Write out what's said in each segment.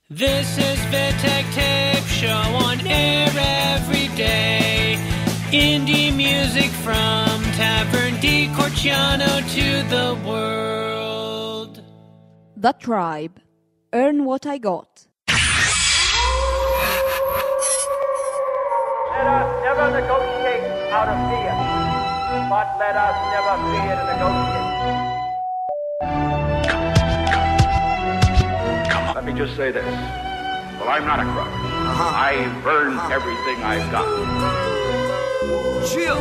This is Vitek Tape Show on air every day. Indie music from Tavern di Corciano to the world. The Tribe. Earn What I Got. Let us never negotiate out of fear, but let us never fear to negotiate. Let me just say this. Well, I'm not a crook. I've earned everything I've got. Chill.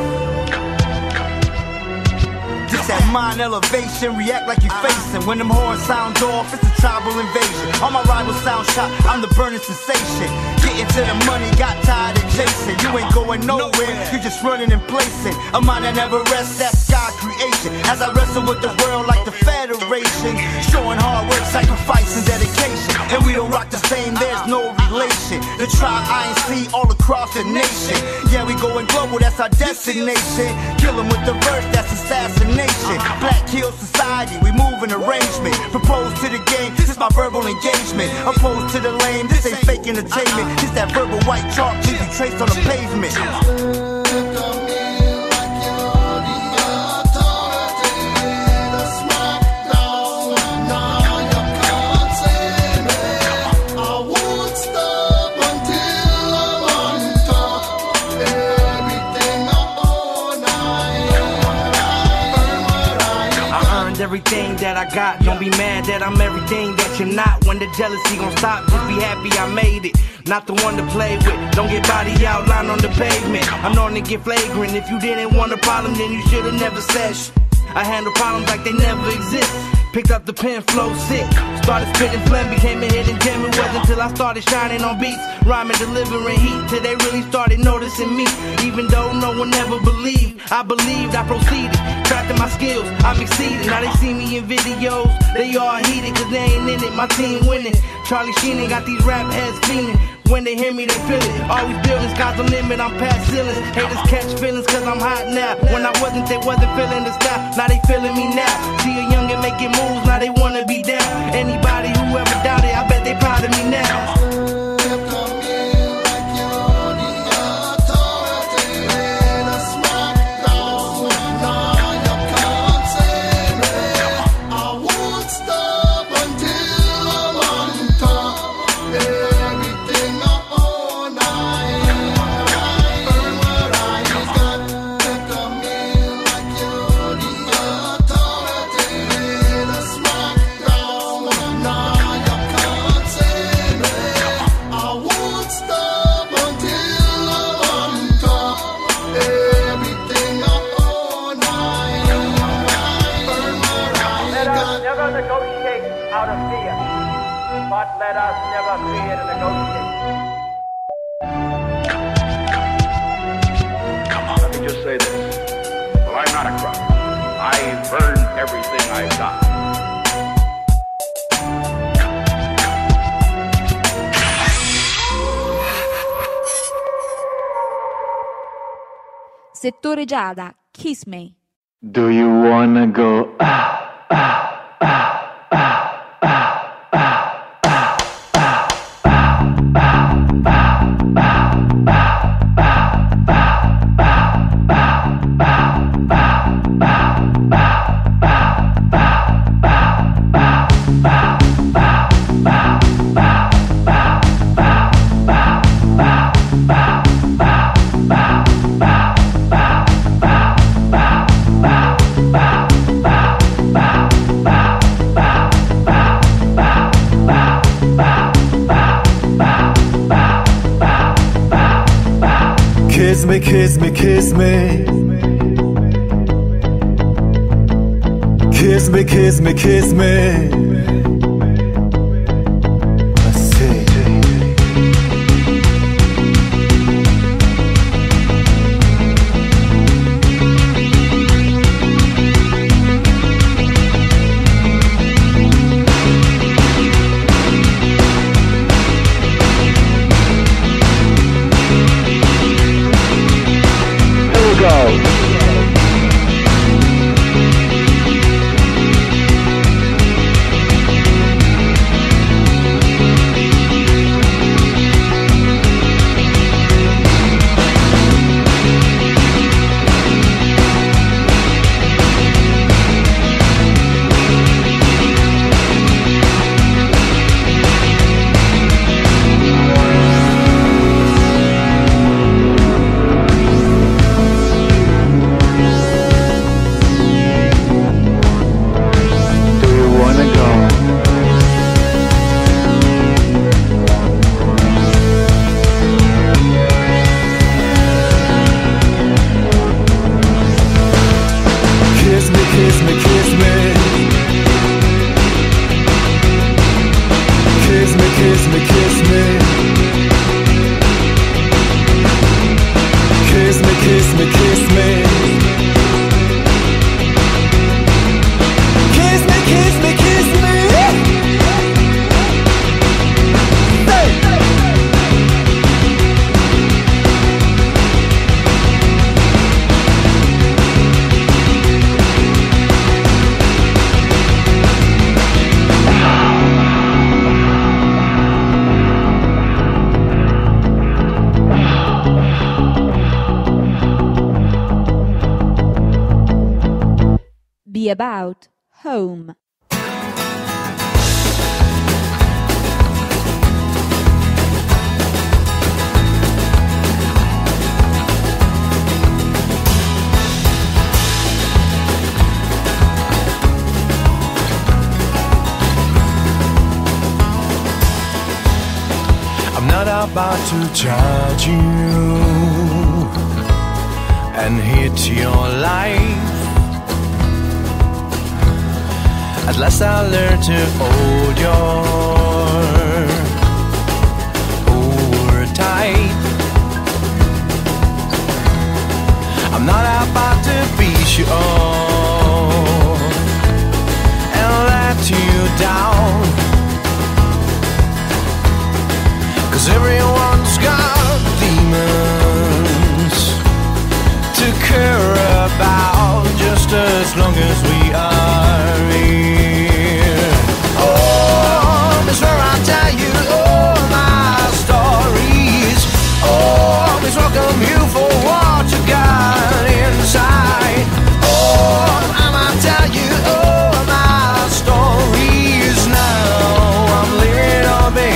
This that mind elevation, react like you facing. When them horns sound off, it's a tribal invasion. All my rivals sound shot, I'm the burning sensation. Getting to the money, got tired of chasing. You ain't going nowhere, you just running and placing. A mind that never rests, that's God creation. As I wrestle with the world like the Federation, showing hard work, sacrifice, and dedication. And we don't rock the same, there's no relation. The tribe INC all across the nation. Yeah, we going global, that's our destination. Kill 'em with the verse, that's assassination. Black kill society, we move in arrangement. Propose to the game, this is my verbal engagement. Opposed to the lame, this ain't fake entertainment. This that verbal white chalk, leave you traced on the pavement. Everything that I got, don't be mad that I'm everything that you're not. When the jealousy gon' stop, just be happy I made it. Not the one to play with, don't get body outlined on the pavement. I'm known to get flagrant, if you didn't want a problem then you should've never said shh. I handle problems like they never exist. Picked up the pen, flow sick. Started spitting phlegm, became a hidden gem. It wasn't until I started shining on beats, rhyming, delivering heat, till they really started noticing me. Even though no one ever believed, I believed, I proceeded. Trapped in my skills, I'm exceeding. Now they see me in videos, they all heated, cause they ain't in it, my team winning. Charlie Sheen got these rap heads feeling. When they hear me, they feel it. Always building, sky's the limit, I'm past ceilings. Haters catch feelings, cause I'm hot now. When I wasn't, they wasn't feeling the style. Now they feeling me now. See a youngin' making moves, now they wanna be down. Anybody who ever doubted, I bet they proud of me now. Out of fear, but let us never fear to negotiate. Let me just say this. Well, I'm not a crook. I've earned everything I've got. Settore Giada, Kiss Me. Do you wanna go? Kiss me, kiss me, kiss me. Kiss me, kiss me, kiss me. I see. be about home. I'm not about to judge you and hit your life. At last I learned to hold your tight. I'm not about to beat you up and let you down. 'Cause everyone's got demons to care about, just as long as we are here. Oh, Miss where I tell you all my stories. Oh, Miss welcome you for what you got inside. Oh, I might tell you all my stories now. I'm living on me.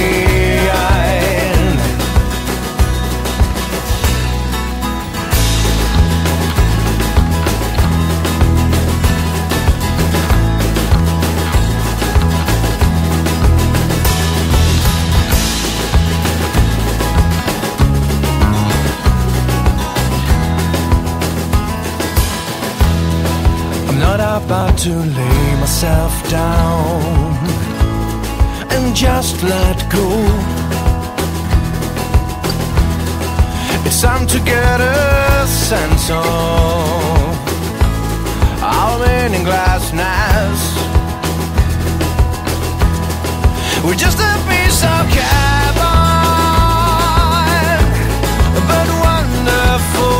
About to lay myself down and just let go. It's time to get a sense of our meaning glassness. We're just a piece of carbon, but wonderful.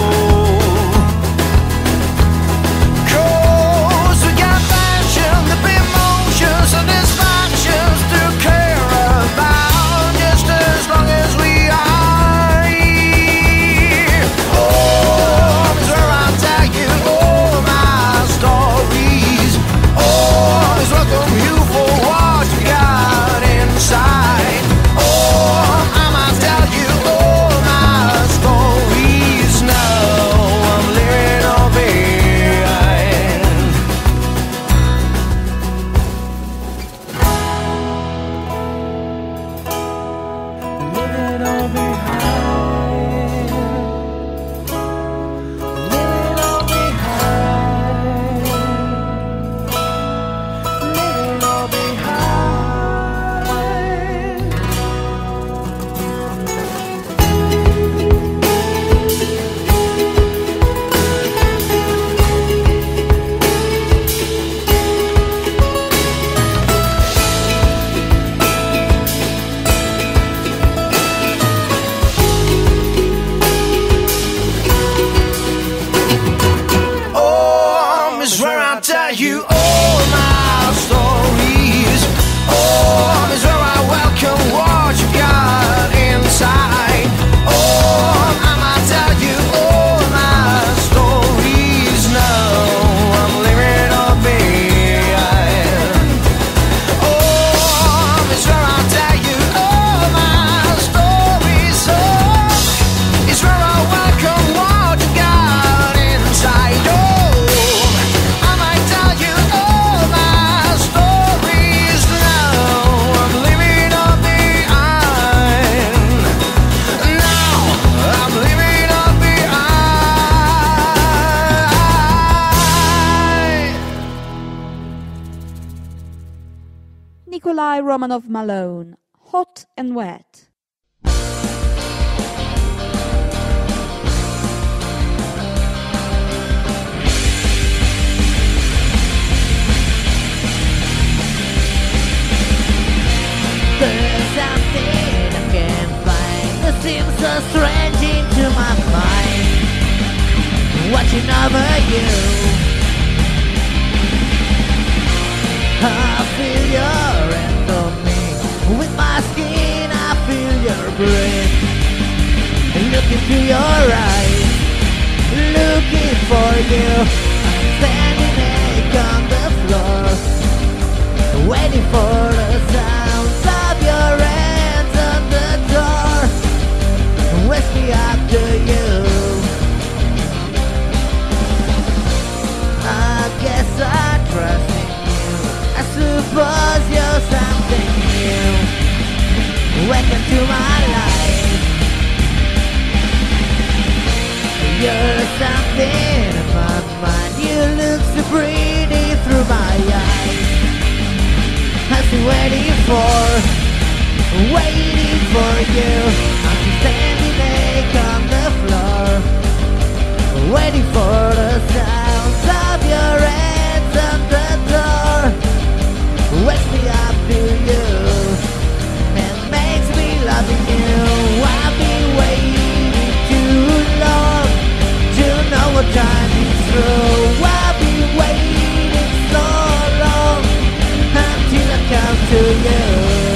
Satisfactions to care about, just as long as we are here. Oh, is where I'll tell you all my stories. Oh, is welcome you for what you got inside. Oh, I might tell you all my stories now. I'm living on behind. You all my stories. Oh, is where I welcome what you got inside. Oh, I might tell you all my stories now. I'm living on behind. Oh, is where I tell you all my stories. Oh, is where I welcome what you got inside. Oh, Nikolai Romanov-Malone, Hot and Wet. There's something I can't find that seems so strange into my mind. Watching over you, I feel your hand on me. With my skin I feel your breath. Look into your eyes, looking for you. I'm standing naked waiting for the sounds of your hands on the door. Wish me after you. I guess I trust in you. I suppose you're something new. Welcome to my life. You're something in my mind. You look so pretty through my eyes. I've been waiting for you. I'm just standing naked on the floor, waiting for the sounds of your hands on the door. Wakes me up to you and makes me loving you. I've been waiting too long to know what time is through. I've been waiting so long until I come to you.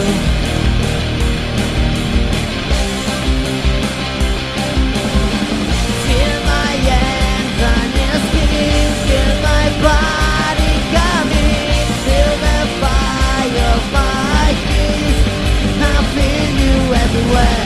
Feel my hands on your skin, feel my body coming, feel the fire of my kiss. I feel you everywhere.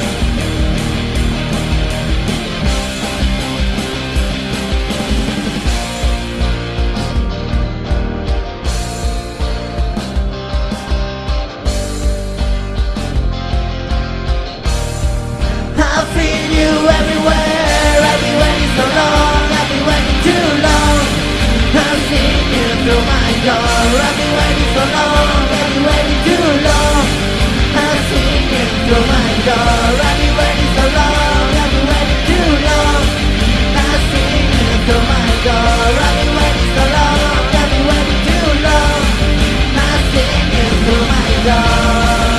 I feel you everywhere. I've been waiting so long. I've been waiting too long. I've seen you through my door. I've been waiting so long. I've been waiting too long. I've seen you through my door. I've been waiting so long. I've been waiting too long. I've seen you through my door. I've been waiting so long. I've been waiting too long. I've seen you through my door.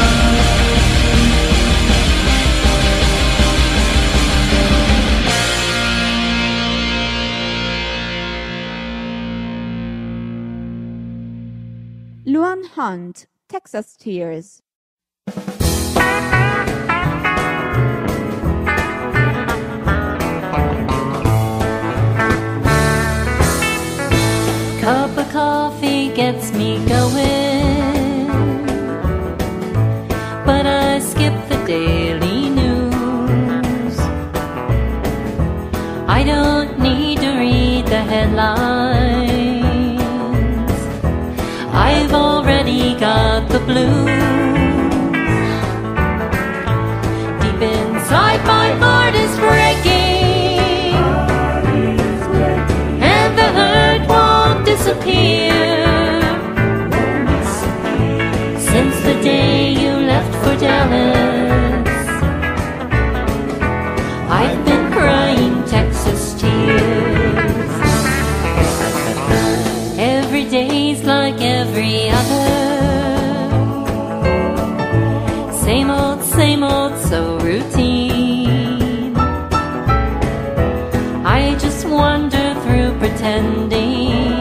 Luan Hunt, Texas Tears. Cup of coffee gets me going, but I skip the daily news. I don't need to read the headlines. I've already got the blues. Deep inside my heart is breaking, and the hurt won't disappear. Since the day you left for Dallas, I've been crying Texas tears. Every day's like every other. Same old, so routine. I just wander through pretending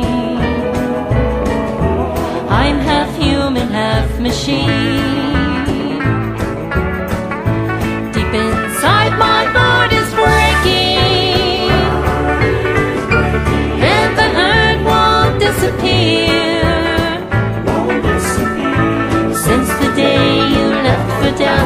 I'm half human, half machine. Deep inside my heart is breaking, and the hurt won't disappear. Since the day you left for Dallas,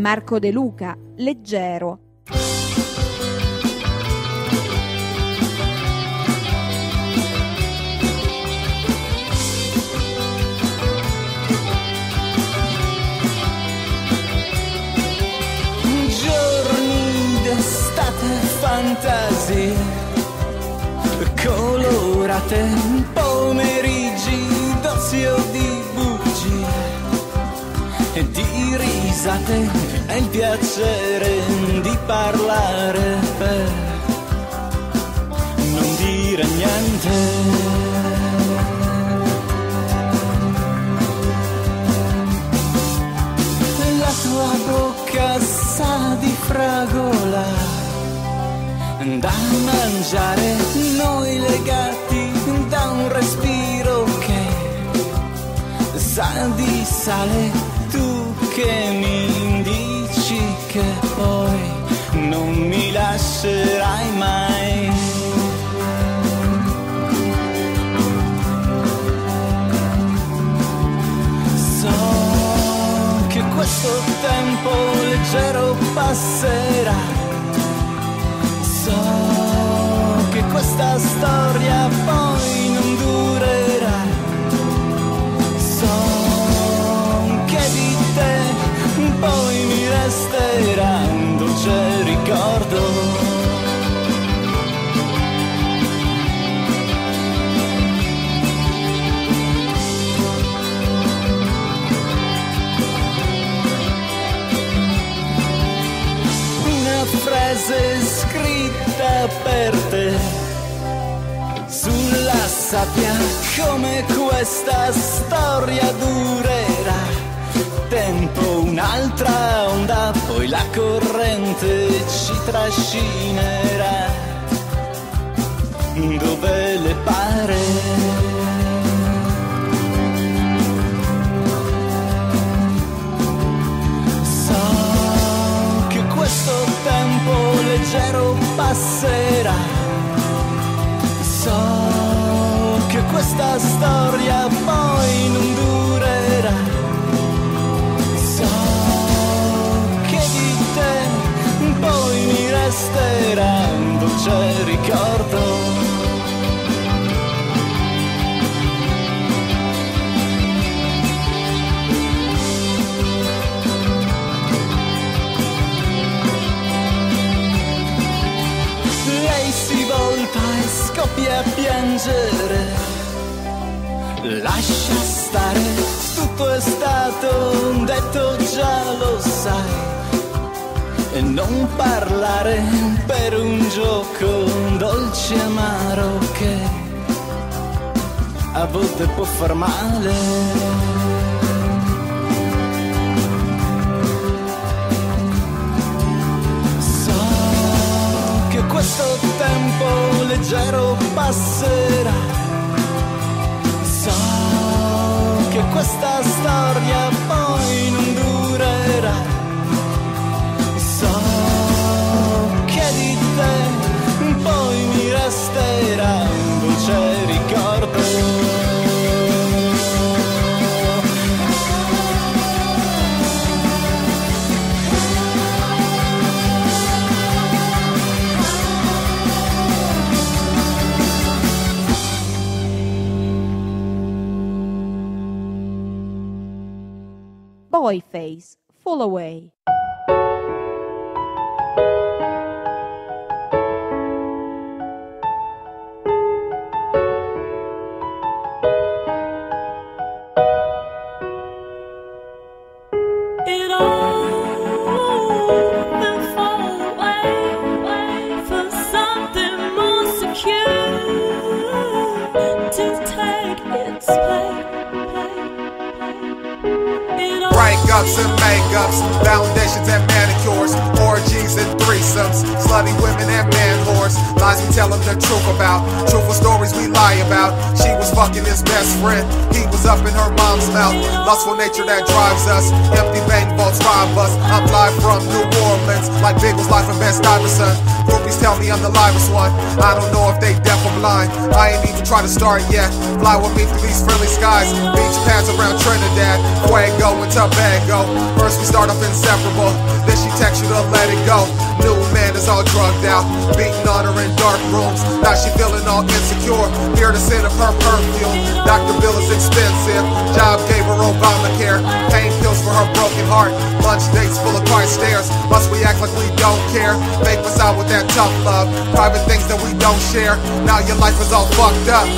Marco De Luca, Leggero. Giorni d'estate, fantasie colorate, pomeriggi d'ozio, di bugie e di risate, e il piacere di parlare per non dire niente. La tua bocca sa di fragola da mangiare, noi legati da un respiro che sa di sale, tu che mi dici che poi non mi lascerai mai. So che questo tempo leggero passerà, so che questa storia poi non durerà, so che di te poi mi resterà un dolce ricordo. Frase scritta per te sulla sabbia, come questa storia durerà. Tempo un'altra onda, poi la corrente ci trascinerà dove le pare. Questo tempo leggero passerà, so che questa storia poi non durerà, so che di te poi mi resterà un dolce ricordo. Si volta e scoppia a piangere, lascia stare, tutto è stato detto, già lo sai, e non parlare per un gioco dolce e amaro che a volte può far male. Questo tempo leggero passerà, so che questa storia poi non durerà, so che di te poi mi resterà un dolce ricordo. Boyface, Fall Away. Ups and makeups, foundations and manicures, orgies and threesomes, slutty women and man whores, lies we tell them the truth about, truthful stories we lie about. She was fucking his best friend, he was up in her mom's mouth, lustful nature that drives us, empty bank vaults rob us. I'm live from New Orleans, like Big was life and Best Iverson. Groupies tell me I'm the livest one. I don't know if they deaf or blind. I ain't even try to start yet. Fly with me through these friendly skies. Beach pads around Trinidad, Fuego and Tobago. First we start off inseparable, then she texts you to let it go. New man is all drugged out, beating on her in dark rooms. Now she feeling all insecure, hear the scent of her perfume. Doctor bill is expensive, job gave her Obamacare. Pain pills for her broken heart, lunch dates full of quiet stares. Must we act like we don't care? Fake us out with that tough love, private things that we don't share. Now your life is all fucked up.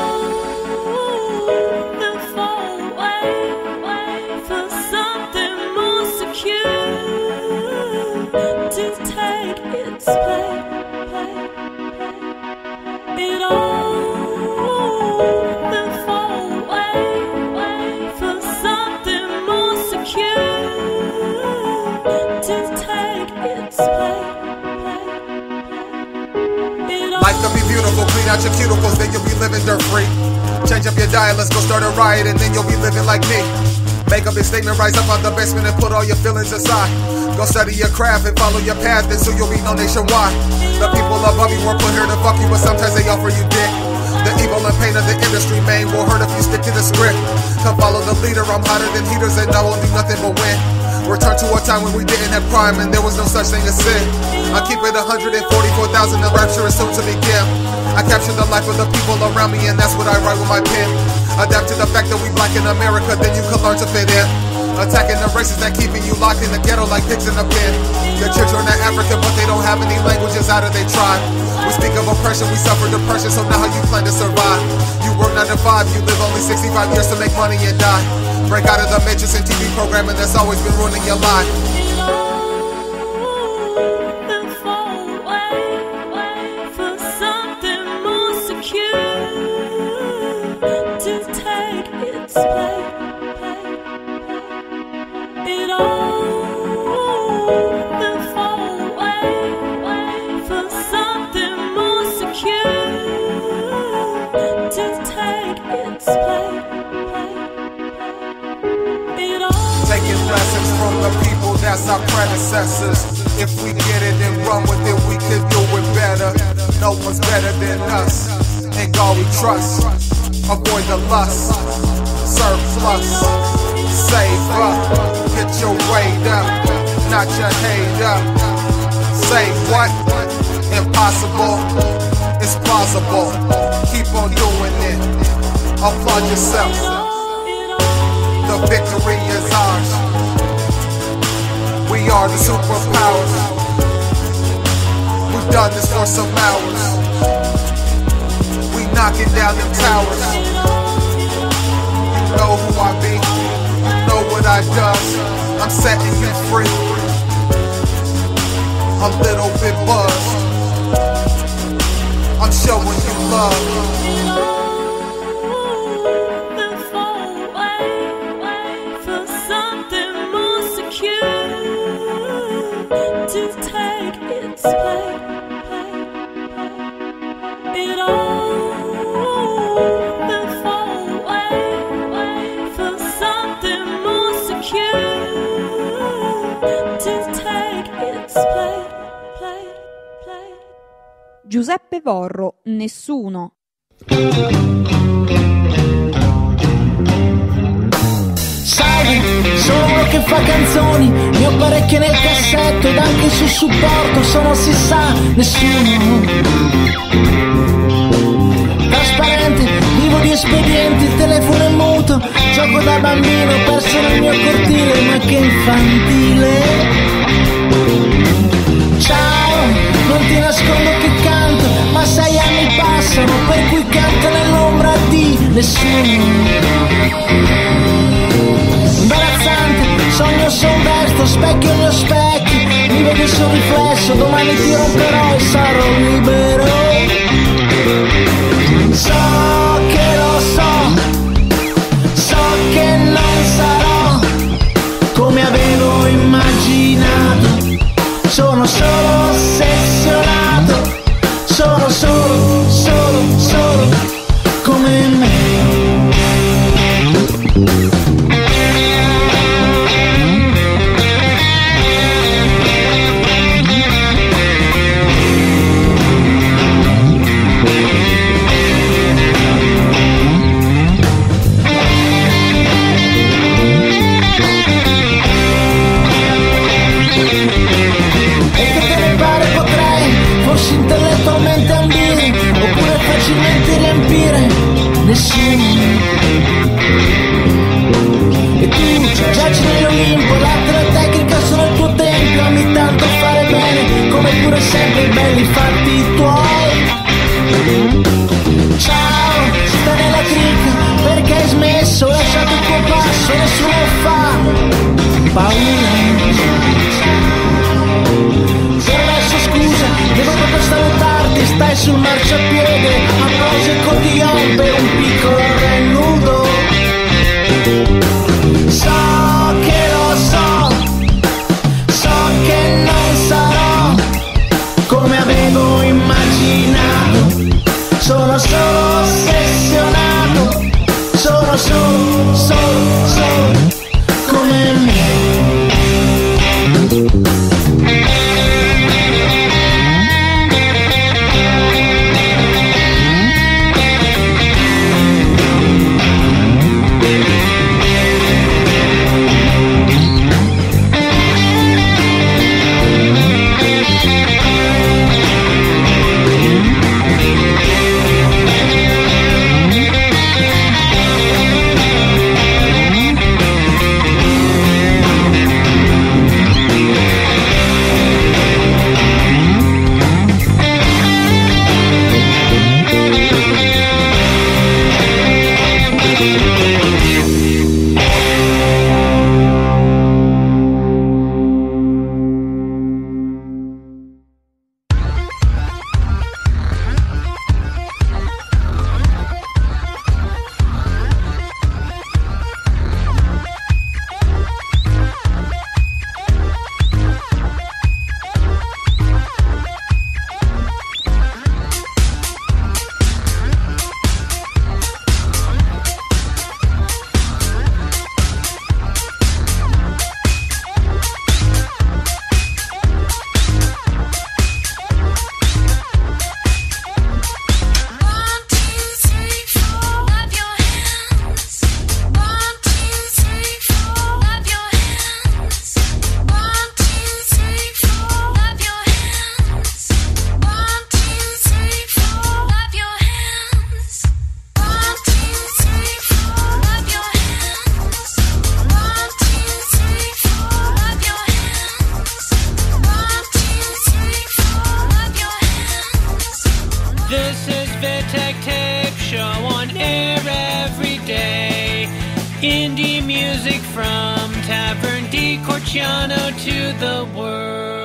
Life can be beautiful, clean out your cuticles, then you'll be living dirt free. Change up your diet, let's go start a riot, and then you'll be living like me. Make a big statement, rise up out the basement and put all your feelings aside. Go study your craft and follow your path, and so you'll be known nationwide. The people above you were put here to fuck you, but sometimes they offer you dick. The evil and pain of the industry, man, will hurt if you stick to the script. Come follow the leader, I'm hotter than heaters, and I won't do nothing but win. Return to a time when we didn't have crime and there was no such thing as sin. I keep it 144,000, the rapture is soon to begin. I capture the life of the people around me, and that's what I write with my pen. Adapt to the fact that we black in America, then you can learn to fit in. Attacking the races that keeping you locked in the ghetto like pigs in a pen. Your children are African, but they don't have any languages out of their tribe. We speak of oppression, we suffer depression, so now how you plan to survive? You work 9 to 5, you live only 65 years to make money and die. Break out of the matrix and TV programming that's always been ruining your life. Taking lessons from the people, that's our predecessors. If we get it and run with it, we can do it better. No one's better than us. In God we trust. Avoid the lust. Surplus. Save up. Get your weight up, not your hate up. Say what? Impossible. It's plausible. Keep on doing it. Applaud yourself. The victory is ours. We are the superpowers. We've done this for some hours. We knocking down them towers. You know who I be. You know what I does. I'm setting you free. A little bit buzzed. I'm showing you love. Giuseppe Vorro, Nessuno. Sai, sono uno che fa canzoni, ne ho parecchie nel cassetto ed anche sul supporto sono, si sa, nessuno. Trasparente, vivo di espedienti, il telefono è muto, gioco da bambino, perso nel mio cortile, ma che infantile. Ciao, non ti nascondo che canto, ma 6 anni passano, per cui canto nell'ombra di nessuno. Imbarazzante, sogno sonvesto, specchio il mio specchio, mi vedo sul riflesso, domani ti romperò e sarò libero. So che lo so che non sarò come avevo immaginato. Sono solo ossessionato, sono solo come me. riesci intellettualmente a ambire, oppure facilmente riempire? Nessuno. E tu giaci nell'Olimpo, l'arte e la tecnica sono il tuo tempio, ami tanto fare bene, come pure sempre i belli fatti tuoi. Ciao, stai nella cricca, perché hai smesso, hai lasciato il tuo passo, nessuno fa paura. Adesso scusa, devo proprio salutarti, stai sul marciapiede, applausi e cotillon per un piccolo re nudo. So che lo so che non sarò come avevo immaginato, sono solo ossessionato, sono solo come me. This is Vitek Tape Show on air every day. Indie music from Tavern di Corciano to the world.